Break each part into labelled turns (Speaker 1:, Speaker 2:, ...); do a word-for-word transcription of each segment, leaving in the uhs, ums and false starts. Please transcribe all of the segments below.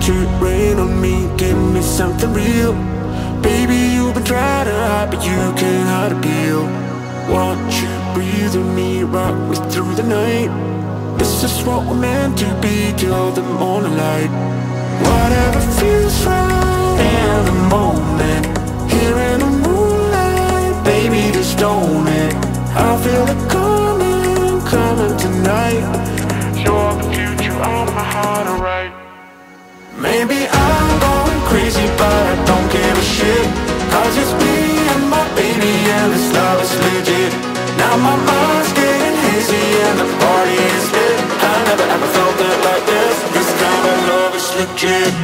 Speaker 1: to rain on me, give me something real. Baby, you've been trying to hide, but you can't hide a deal. Want you breathe on me, rock me through the night. This is what we're meant to be till the morning light. Whatever feels right in the moment, here in the moonlight, baby, just own it. I feel it coming, coming tonight. You're the future of my heart, alright. Maybe I'm going crazy, but I don't give a shit, cause it's me and my baby and this love is legit. Now my mind's getting hazy and the party is lit. I never ever felt it like this. This kind of love is legit.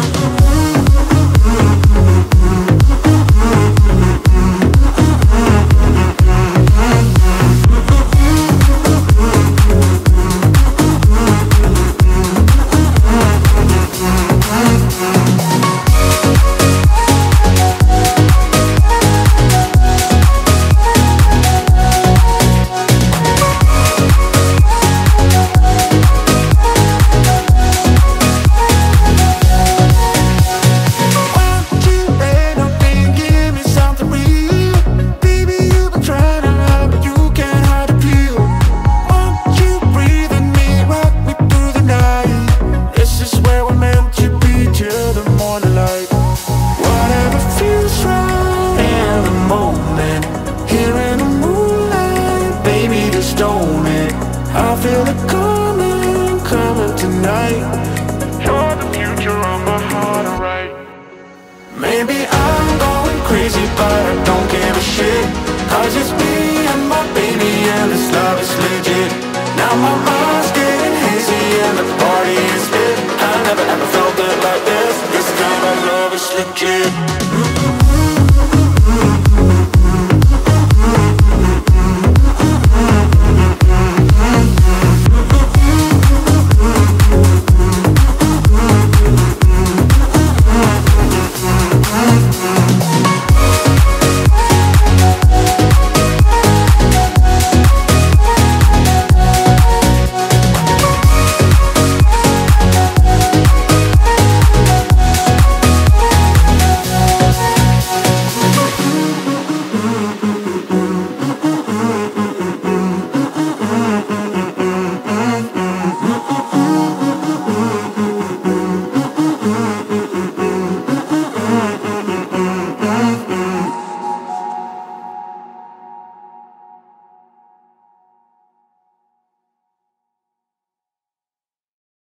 Speaker 1: I feel it coming, coming tonight. You're the future of my heart, alright. Maybe I'm going crazy, but I don't give a shit, cause it's me and my baby and this love is legit. Now my mind's getting hazy and the party is lit. I never ever felt it like this. This kind of love is legit.